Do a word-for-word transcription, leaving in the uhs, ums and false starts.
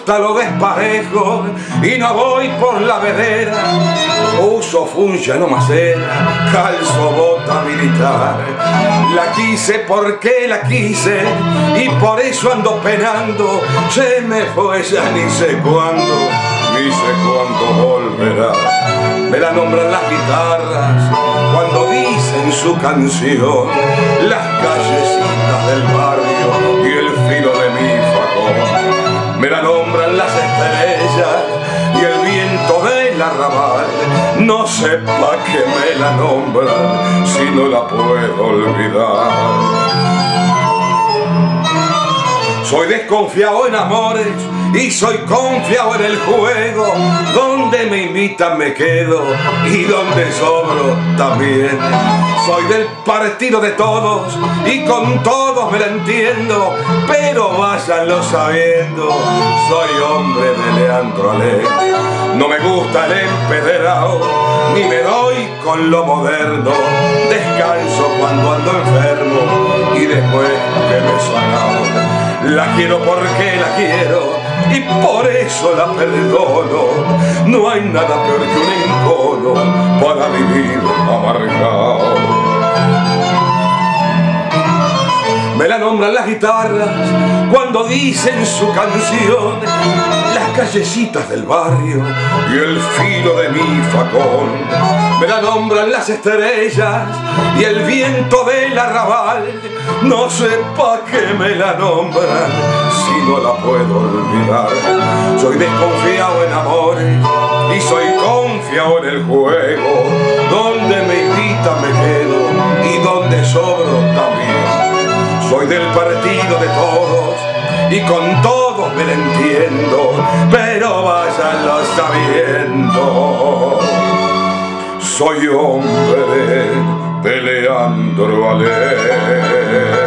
gusta lo desparejo y no voy por la vereda. Uso funcha, no macera, calzo bota militar. La quise porque la quise y por eso ando penando. Se me fue ya ni sé cuándo, ni sé cuándo volverá. Me la nombran las guitarras cuando dicen su canción, las callecitas del barrio y el filo de mi facón. Me la nombran las estrellas y el viento del arrabal. No sepa que me la nombran si no la puedo olvidar. Soy desconfiado en amores y soy confiado en el juego. Donde me invitan me quedo y donde sobro también. Soy del partido de todos y con todos me la entiendo, pero váyanlo sabiendo, soy hombre de Leandro Alem. No me gusta el empedrado, ni me doy con lo moderno. Descanso cuando ando enfermo y después que me he sanado. La quiero porque la quiero y por eso la perdono. No hay nada peor que un encono para vivir amargado. Me la nombran las guitarras cuando dicen su canción, las callecitas del barrio y el filo de mi facón. Me la nombran las estrellas y el viento del arrabal. No sepa que me la nombran si no la puedo olvidar. Soy desconfiado en amores y soy confiado en el juego. Donde me invitan me quedo y donde sobro también. Soy del partido de todos y con todos me la entiendo, pero váyanlo sabiendo, soy hombre de Leandro Alem.